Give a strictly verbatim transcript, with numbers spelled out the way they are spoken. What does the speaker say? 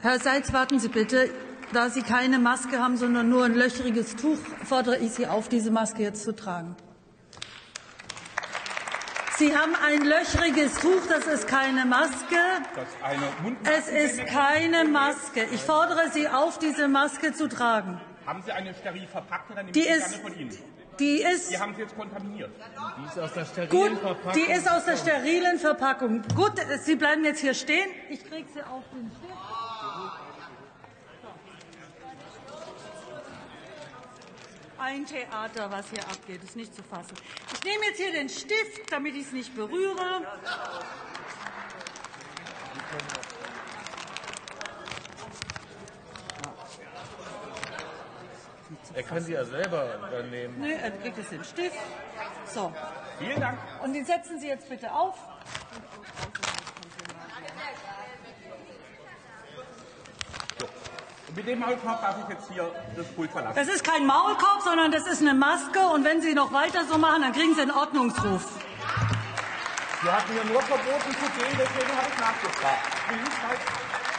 Herr Seitz, warten Sie bitte. Da Sie keine Maske haben, sondern nur ein löchriges Tuch, fordere ich Sie auf, diese Maske jetzt zu tragen. Sie haben ein löchriges Tuch, das ist keine Maske. Es ist keine Maske. Ich fordere Sie auf, diese Maske zu tragen. Haben Sie eine steril verpackte, dann nehme die ich ist, gerne von Ihnen. Die ist, die haben Sie jetzt kontaminiert. Die ist aus der sterilen gut, Verpackung. Die ist aus der sterilen Verpackung. Gut, Sie bleiben jetzt hier stehen. Ich kriege Sie auf den Stift. Ein Theater, was hier abgeht, ist nicht zu fassen. Ich nehme jetzt hier den Stift, damit ich es nicht berühre. Er kann sie ja selber dann nehmen. Nee, er kriegt jetzt den Stift. So. Vielen Dank. Und den setzen Sie jetzt bitte auf. Und mit dem Maulkorb darf ich jetzt hier das Pult verlassen. Das ist kein Maulkorb, sondern das ist eine Maske. Und wenn Sie noch weiter so machen, dann kriegen Sie einen Ordnungsruf. Sie hatten mir nur verboten zu gehen, deswegen habe ich nachgefragt. Ich will nicht weiter.